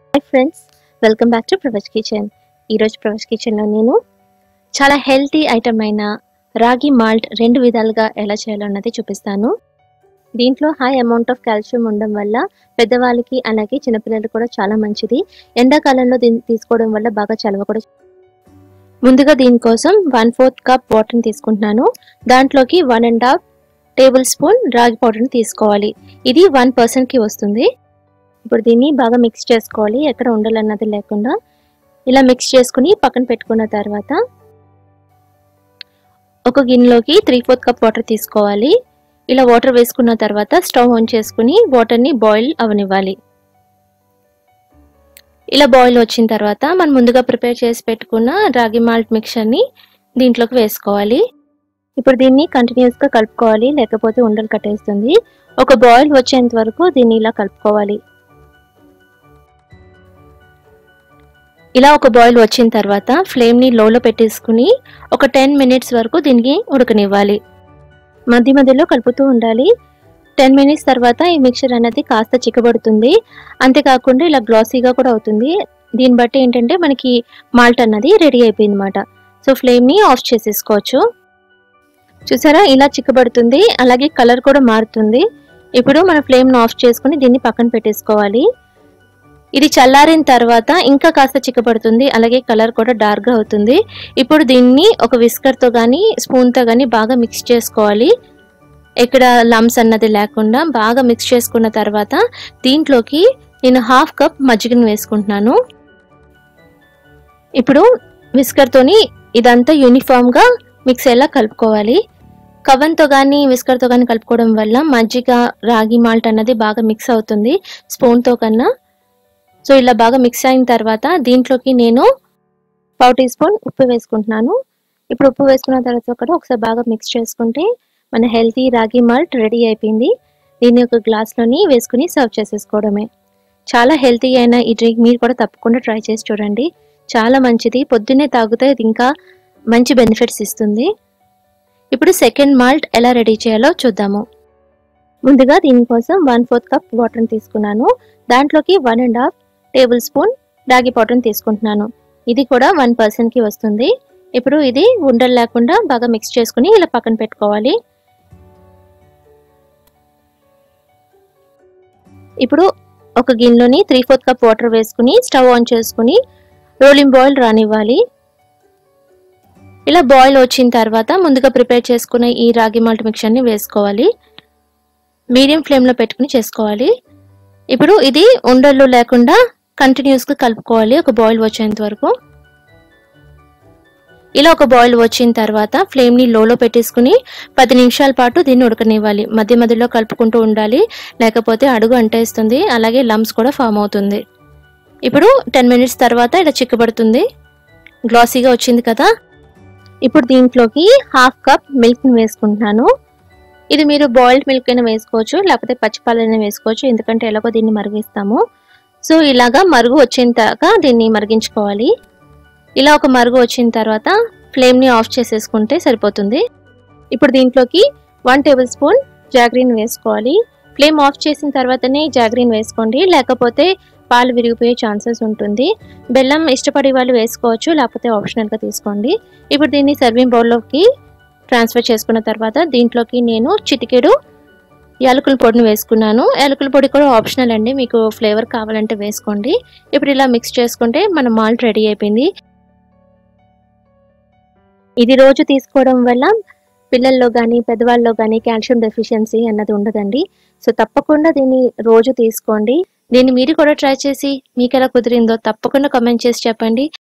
Hi friends, welcome back to Pravach kitchen. ఈరోజు ప్రవచ్ కిచెన్లో నేను చాలా హెల్తీ ఐటమ్ అయిన రాగి మాల్ట్ 2 విధాలుగా ఎలా చేయాలన్నది చూపిస్తాను. దీంట్లో హై అమౌంట్ ఆఫ్ కాల్షియం ఉండడం వల్ల పెద్దవాళ్ళకి అలాగే చిన్నపిల్లలకు కూడా చాలా మంచిది. ఎండాకాలంలో దీన్ని తీసుకోవడం వల్ల బాగా చలవ కూడా. ముందుగా దీనికోసం 1/4 కప్ వాటర్ని తీసుకుంటున్నాను. దాంట్లోకి 1.5 టేబుల్ స్పూన్ రాగి పౌడర్ని తీసుకోవాలి. ఇది 1 పర్సన్కి వస్తుంది. ఇప్పుడు దీన్ని బాగా మిక్స్ చేసుకోవాలి, ఎక్కడ ఉండాలన్నది లేకుండా. ఇలా మిక్స్ చేసుకుని పక్కన పెట్టుకున్న తర్వాత ఒక గిన్నెలోకి 3/4 కప్ వాటర్ తీసుకోవాలి. ఇలా వాటర్ వేసుకున్న తర్వాత స్టవ్ ఆన్ చేసుకుని వాటర్ని బాయిల్ అవనివ్వాలి. ఇలా బాయిల్ వచ్చిన తర్వాత మనం ముందుగా ప్రిపేర్ చేసి పెట్టుకున్న రాగి మాల్ట్ మిక్చర్ని దీంట్లోకి వేసుకోవాలి. ఇప్పుడు దీన్ని కంటిన్యూస్గా కలుపుకోవాలి, లేకపోతే ఉండలు కట్టేస్తుంది. ఒక బాయిల్ వచ్చేంత వరకు దీన్ని ఇలా కలుపుకోవాలి. ఇలా ఒక బాయిల్ వచ్చిన తర్వాత ఫ్లేమ్ని లోలో పెట్టేసుకుని ఒక 10 మినిట్స్ వరకు దీన్ని ఉడకనివ్వాలి. మధ్య మధ్యలో కలుపుతూ ఉండాలి. 10 మినిట్స్ తర్వాత ఈ మిక్చర్ అనేది కాస్త చిక్కబడుతుంది. అంతేకాకుండా ఇలా గ్లాసీగా కూడా అవుతుంది. దీన్ని బట్టి ఏంటంటే మనకి మాల్ట్ అన్నది రెడీ అయిపోయింది అన్నమాట. సో ఫ్లేమ్ని ఆఫ్ చేసేసుకోవచ్చు. చూసారా, ఇలా చిక్కబడుతుంది, అలాగే కలర్ కూడా మారుతుంది. ఇప్పుడు మన ఫ్లేమ్ని ఆఫ్ చేసుకుని దీన్ని పక్కన పెట్టేసుకోవాలి. ఇది చల్లారిన తర్వాత ఇంకా కాస్త చిక్కబడుతుంది, అలాగే కలర్ కూడా డార్క్గా అవుతుంది. ఇప్పుడు దీన్ని ఒక విస్కర్తో కానీ స్పూన్తో కానీ బాగా మిక్స్ చేసుకోవాలి. ఎక్కడ లమ్స్ అన్నది లేకుండా బాగా మిక్స్ చేసుకున్న తర్వాత దీంట్లోకి నేను 1/2 కప్ మజ్జిగను వేసుకుంటున్నాను. ఇప్పుడు విస్కర్తోని ఇదంతా యూనిఫామ్గా మిక్స్ అయ్యేలా కలుపుకోవాలి. కవన్తో కానీ విస్కర్తో కానీ కలుపుకోవడం వల్ల మజ్జిగ రాగి మాల్ట్ అన్నది బాగా మిక్స్ అవుతుంది స్పూన్తో కన్నా. సో ఇలా బాగా మిక్స్ అయిన తర్వాత దీంట్లోకి నేను 1/4 టీ స్పూన్ ఉప్పు వేసుకుంటున్నాను. ఇప్పుడు ఉప్పు వేసుకున్న తర్వాత కూడా ఒకసారి బాగా మిక్స్ చేసుకుంటే మన హెల్తీ రాగి మాల్ట్ రెడీ అయిపోయింది. దీన్ని ఒక గ్లాస్లోని వేసుకుని సర్వ్ చేసేసుకోవడమే. చాలా హెల్తీ అయిన ఈ డ్రింక్ మీరు కూడా తప్పకుండా ట్రై చేసి చూడండి. చాలా మంచిది, పొద్దున్నే తాగితే ఇది ఇంకా మంచి బెనిఫిట్స్ ఇస్తుంది. ఇప్పుడు సెకండ్ మాల్ట్ ఎలా రెడీ చేయాలో చూద్దాము. ముందుగా దీనికోసం 1/4 కప్ వాటర్ని తీసుకున్నాను. దాంట్లోకి 1.5 టేబుల్ స్పూన్ రాగి పౌడర్ని తీసుకుంటున్నాను. ఇది కూడా 1 పర్సన్కి వస్తుంది. ఇప్పుడు ఇది ఉండలు లేకుండా బాగా మిక్స్ చేసుకుని ఇలా పక్కన పెట్టుకోవాలి. ఇప్పుడు ఒక గిన్నెలోని 3/4 కప్ వాటర్ వేసుకుని స్టవ్ ఆన్ చేసుకుని రోలింగ్ బాయిల్ రానివ్వాలి. ఇలా బాయిల్ వచ్చిన తర్వాత ముందుగా ప్రిపేర్ చేసుకున్న ఈ రాగి మాల్ట్ మిక్చర్ని వేసుకోవాలి. మీడియం ఫ్లేమ్లో పెట్టుకుని చేసుకోవాలి. ఇప్పుడు ఇది ఉండలు లేకుండా కంటిన్యూస్గా కలుపుకోవాలి ఒక బాయిల్ వచ్చేంత వరకు. ఇలా ఒక బాయిల్ వచ్చిన తర్వాత ఫ్లేమ్ని లోలో పెట్టేసుకుని 10 నిమిషాల పాటు దీన్ని ఉడకనివ్వాలి. మధ్య మధ్యలో కలుపుకుంటూ ఉండాలి, లేకపోతే అడుగు అంటేస్తుంది, అలాగే లమ్స్ కూడా ఫామ్ అవుతుంది. ఇప్పుడు 10 మినిట్స్ తర్వాత ఇలా చిక్కబడుతుంది, గ్లాసీగా వచ్చింది కదా. ఇప్పుడు దీంట్లోకి 1/2 కప్ మిల్క్ని వేసుకుంటున్నాను. ఇది మీరు బాయిల్డ్ మిల్క్ అయినా వేసుకోవచ్చు, లేకపోతే పచ్చిపాలైనా వేసుకోవచ్చు, ఎందుకంటే ఎలాగో దీన్ని మరిగిస్తాము. సో ఇలాగా మరుగు వచ్చిన దాకా దీన్ని మరిగించుకోవాలి. ఇలా ఒక మరుగు వచ్చిన తర్వాత ఫ్లేమ్ని ఆఫ్ చేసేసుకుంటే సరిపోతుంది. ఇప్పుడు దీంట్లోకి 1 టేబుల్ స్పూన్ జాగ్రీన్ వేసుకోవాలి. ఫ్లేమ్ ఆఫ్ చేసిన తర్వాతనే జాగ్రీన్ వేసుకోండి, లేకపోతే పాలు విరిగిపోయే ఛాన్సెస్ ఉంటుంది. బెల్లం ఇష్టపడే వాళ్ళు వేసుకోవచ్చు, లేకపోతే ఆప్షనల్గా తీసుకోండి. ఇప్పుడు దీన్ని సర్వింగ్ బౌల్లోకి ట్రాన్స్ఫర్ చేసుకున్న తర్వాత దీంట్లోకి నేను చిటికెడు యాలకుల పొడిని వేసుకున్నాను. యాలకుల పొడి కూడా ఆప్షనల్ అండి, మీకు ఫ్లేవర్ కావాలంటే వేసుకోండి. ఇప్పుడు ఇలా మిక్స్ చేసుకుంటే మన మాల్ట్ రెడీ అయిపోయింది. ఇది రోజు తీసుకోవడం వల్ల పిల్లల్లో కానీ పెద్దవాళ్ళలో కానీ కాల్షియం డెఫిషియన్సీ అన్నది ఉండదండి. సో తప్పకుండా దీన్ని రోజు తీసుకోండి. దీన్ని మీరు కూడా ట్రై చేసి మీకు ఎలా కుదిరిందో తప్పకుండా కామెంట్ చేసి చెప్పండి.